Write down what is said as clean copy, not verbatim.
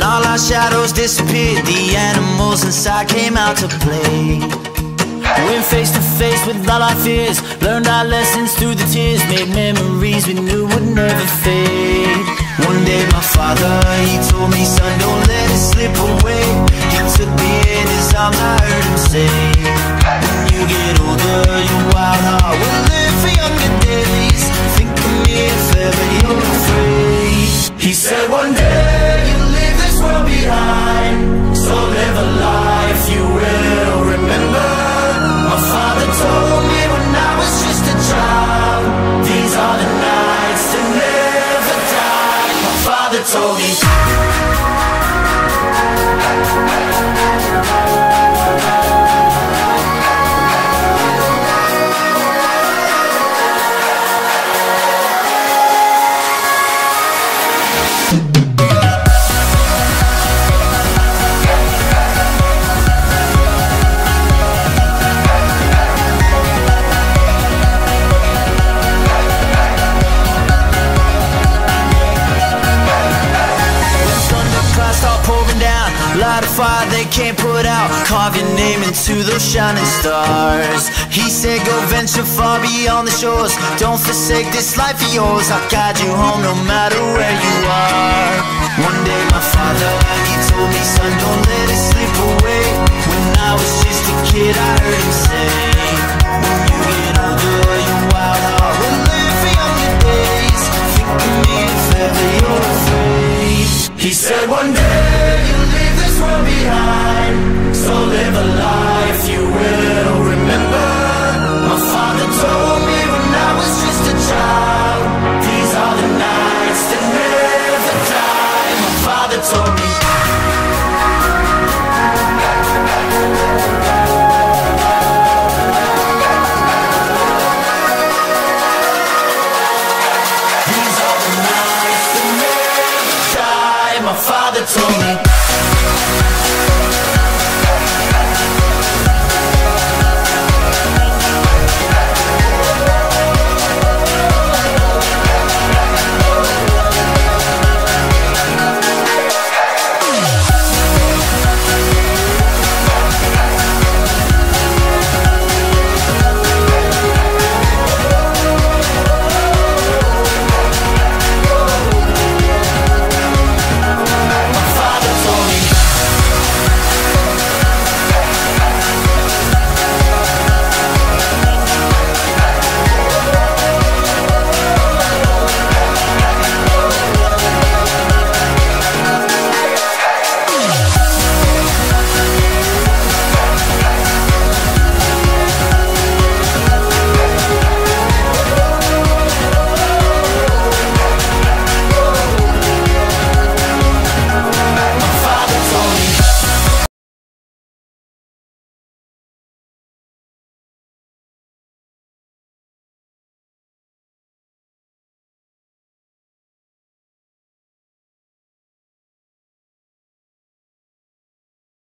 When all our shadows disappeared, the animals inside came out to play. Went face to face with all our fears, learned our lessons through the tears, made memories we knew would never fade. One day my father, he told me, son, don't let it slip away. He took me in his arms, I heard him say, when you get older, your wild heart will live for younger days. Think of me if ever you're afraid. He said one day you'll leave this world behind, so live a life you will remember. My father told me when I was just a child, these are the nights that never die. My father told me. Light a fire they can't put out, carve your name into those shining stars. He said go venture far beyond the shores, don't forsake this life of yours. I'll guide you home no matter where you are. One day my father, he told me, son, don't let it slip away. When I was just a kid I heard him say, when you get older your wild heart will live for younger days. Think of me if ever you're afraid. He said one day you'll leave this world behind, so live a life you will remember. My father told me when I was just a child, these are the nights that never die. My father told me. These are the nights that never die. My father told me.